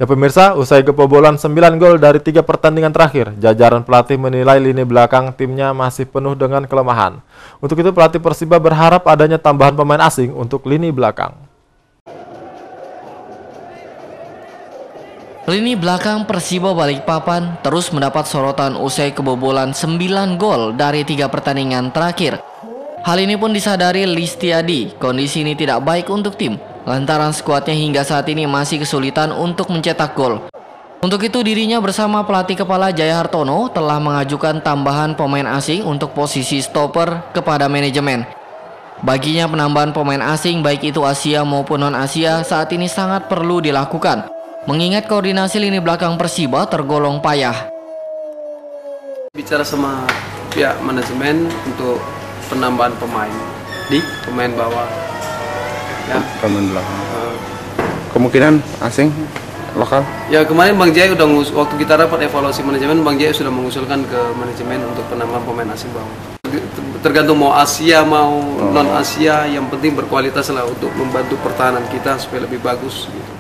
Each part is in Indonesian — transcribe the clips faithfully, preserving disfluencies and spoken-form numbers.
Ya pemirsa, usai kebobolan sembilan gol dari tiga pertandingan terakhir, jajaran pelatih menilai lini belakang timnya masih penuh dengan kelemahan. Untuk itu pelatih Persiba berharap adanya tambahan pemain asing untuk lini belakang. Lini belakang Persiba Balikpapan terus mendapat sorotan usai kebobolan sembilan gol dari tiga pertandingan terakhir. Hal ini pun disadari Listiadi, kondisi ini tidak baik untuk tim, lantaran skuadnya hingga saat ini masih kesulitan untuk mencetak gol. Untuk itu dirinya bersama pelatih kepala Jaya Hartono telah mengajukan tambahan pemain asing untuk posisi stopper kepada manajemen. Baginya penambahan pemain asing baik itu Asia maupun non-Asia saat ini sangat perlu dilakukan, mengingat koordinasi lini belakang Persiba tergolong payah. Bicara sama pihak manajemen untuk penambahan pemain di pemain bawah. Ya. Pemain belakang. Uh, Kemungkinan asing, lokal. Ya kemarin Bang Jaya udah ngus waktu kita rapat evaluasi manajemen, Bang Jaya sudah mengusulkan ke manajemen untuk penambahan pemain asing bawah. Tergantung mau Asia mau oh. non Asia, yang penting berkualitas lah untuk membantu pertahanan kita supaya lebih bagus. Gitu.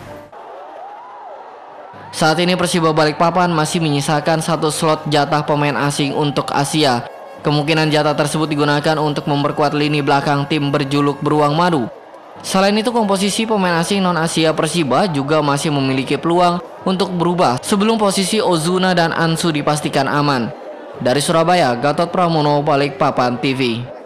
Saat ini Persiba Balikpapan masih menyisakan satu slot jatah pemain asing untuk Asia. Kemungkinan jatah tersebut digunakan untuk memperkuat lini belakang tim berjuluk Beruang Madu. Selain itu komposisi pemain asing non-Asia Persiba juga masih memiliki peluang untuk berubah sebelum posisi Ozuna dan Ansu dipastikan aman. Dari Surabaya, Gatot Pramono, Balikpapan T V.